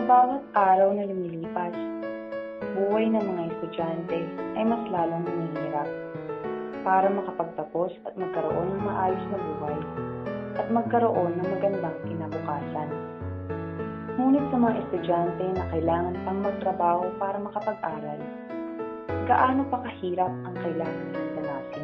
bawat araw na lumilipas, buhay ng mga estudyante ay mas lalong humihirap para makapagtapos at magkaroon ng maayos na buhay at magkaroon ng magandang kinabukasan. Ngunit sa mga estudyante na kailangan pang magtrabaho para makapag-aral, gaano pa kahirap ang kailangan nilang danasin?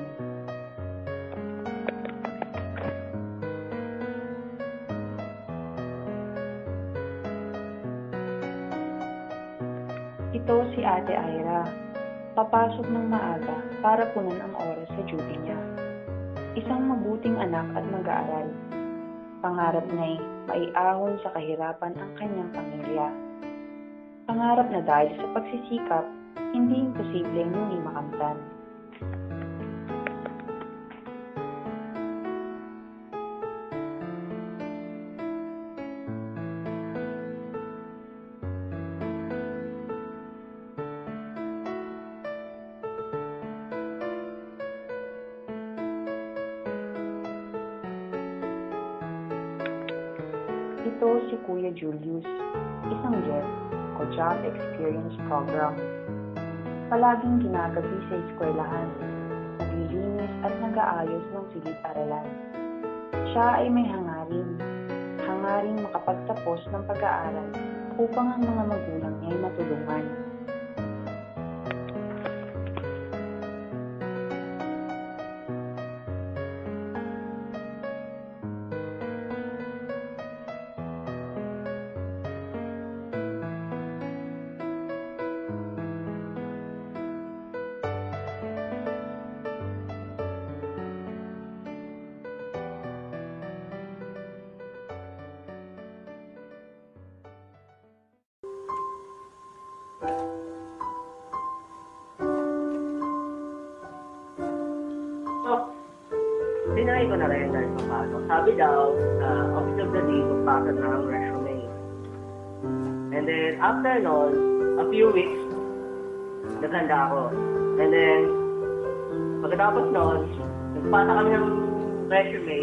Ito si Ate Aira, papasok ng maaga para punan ang oras sa duty niya. Isang mabuting anak at mag-aaral. Pangarap niya'y maiahon sa kahirapan ang kanyang pamilya. Pangarap na dahil sa pagsisikap, hindi imposibleng hindi makamtan. Ito si Kuya Julius, isang JEP o Job Experience Program. Palaging ginagabi sa eskwelahan, naglilinis at nag-aayos ng silid-aralan. Siya ay may hangaring makapagtapos ng pag-aaral upang ang mga magulang niya ay matulungan. Tinry ko na rin dahil paano. Sabi daw, office of the day, magpasa na ang resume. And then, after nun, a few weeks, naganda ako. And then, pagkatapos nun, nagpasa kami ng resume.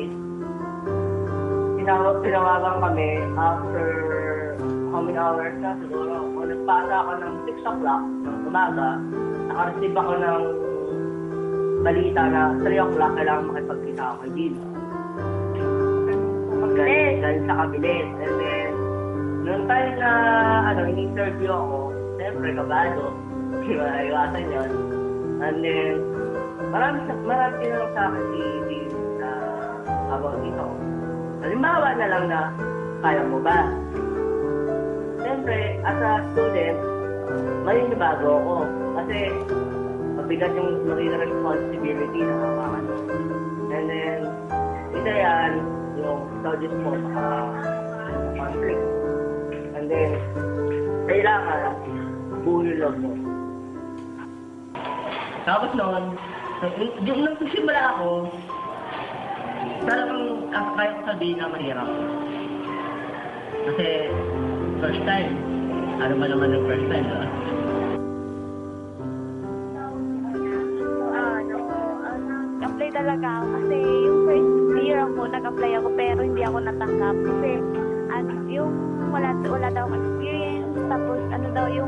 Tinawagan kami after how many hours na siguro. Kung nagpasa ako ng 6 o'clock ng umaga, nakareceive ako ng balita na 3 o'clock kailangan makipagkita ako kay Dino. Galing sa kabinet. And then, noong time na in-interview ako, siyempre kabado, iwasan yun. And then, marami tinanong sa akin si Dino na about dito. Halimbawa na lang na, kaya mo ba? Siyempre, as a student, maninibago ako. Kasi, mabigat yung nakita responsibility na nakakano. And then, isa yan, yung studies mo, conflict. And then, kailangan, buo yung love mo. Tapos noon, yung nagsisimula ako, talagang kaya ko sabihin na mahirap. Kasi, first time, ano ba naman yung first time, diba? Talaga ako kasi yung first year ako, nag-apply ako pero hindi ako natanggap kasi yung wala daw akong experience, tapos yung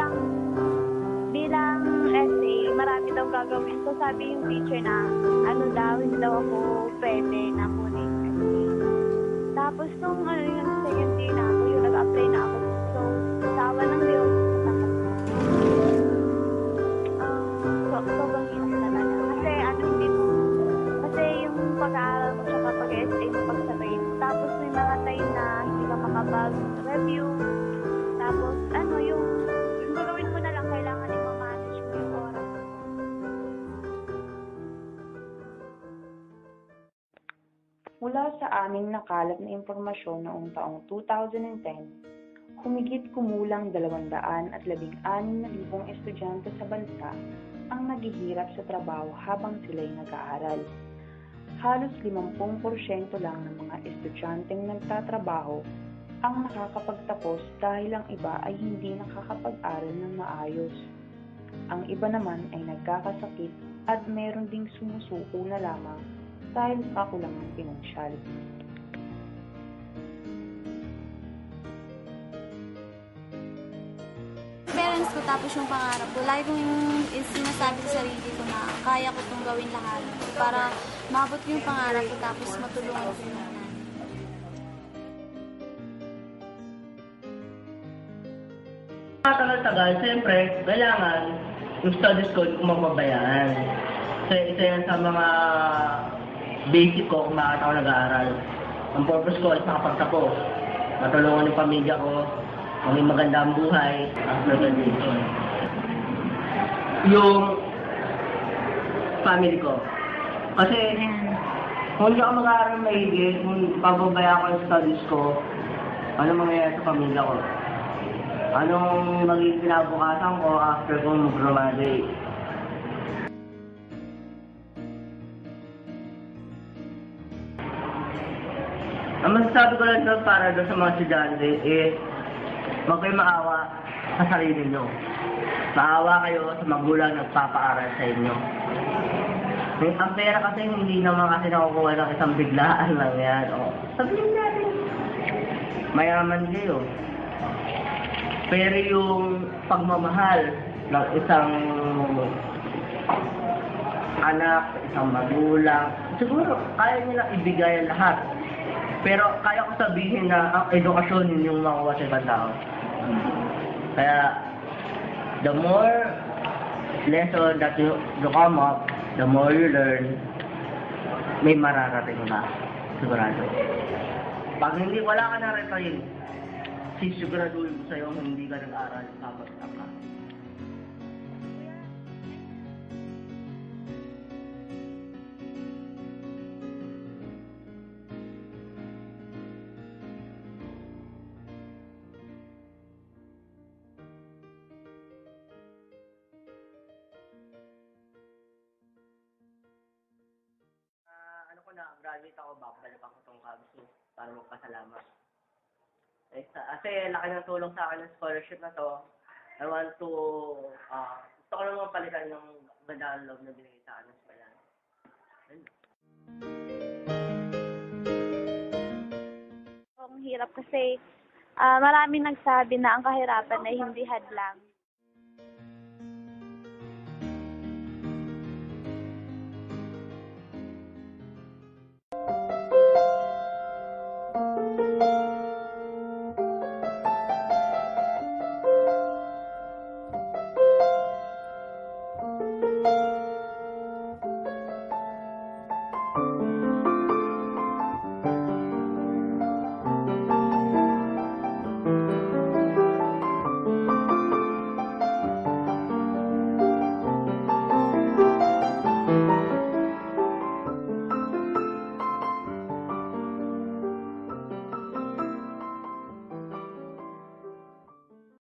bilang essay, marami daw gagawin. So sabi yung teacher na hindi daw ako pwede na kunin essay. Tapos nung yung second year na ako, yung nag-apply na ako. So tawa ng Diyos, natanggap ko. Sobrang hirap talaga. Kasi yung pag-aaral mo siya kapag essay mo pagsabay mo. Tapos may mga time na hindi ka makapag-review. Tapos yung gagawin mo na lang, kailangan i-manage mo yung oras mo. Mula sa aming nakalap na impormasyon noong taong 2010, humigit kumulang 216,000 estudyante sa bansa ang naghihirap sa trabaho habang sila'y nag-aaral. Halos 50% lang ng mga estudyanteng nagtatrabaho ang nakakapagtapos dahil ang iba ay hindi nakakapag-aral ng maayos. Ang iba naman ay nagkakasakit at meron ding sumusuko na lamang dahil sa kakulangang pinansyal. studies ko tapos yung pangarap ko, lagi kong sinasabi sa sarili ko na kaya ko itong gawin lahat para maabot ko yung pangarap ko tapos matulungan ko yung nanay. Tagal-tagal, siyempre, kailangan yung studies ko kung mapabayaan. Kasi isa yan sa mga basic ko kung bakit ako nag-aaral. Ang purpose ko is makapagtapos. Matulungan yung pamilya ko, maging maganda ang buhay after graduation. Yung family ko. Kasi kung hindi ako mag-aaral maigit, kung pababayaan ko yung studies ko, ano mangyayari sa pamilya ko? Anong magiging kinabukasan ko after kong mag-graduate? Ang masasabi ko lang doon para doon sa mga estudyante is huwag kayo maawa sa sarili nyo. Maawa kayo sa magulang nagpapaaral sa inyo. Ang pera kasi hindi naman kasi nakukuha ng isang biglaan lang yan. O, sabihin natin, mayaman kayo. Pero yung pagmamahal ng isang anak, isang magulang, siguro kaya nilang ibigay ang lahat. Pero kaya ko sabihin na ang edukasyon yun yung makuha sa ibang tao. Kaya, the more lesson that you come up, the more you learn, may mararating ka. Sigurado. Pag hindi wala ka narating, sisiguraduhin ko sa'yo kung hindi ka nag-aral, kapag-tak ka. Graduate ako, babalik ako itong Cavite para magpasalamat. Kasi laki ng tulong sa akin ng scholarship na to. I want to, gusto ko naman palitan yung gandang loob na binigay sa akin ng eskwelahan. Ang hirap kasi maraming nagsabi na ang kahirapan ay hindi hadlang.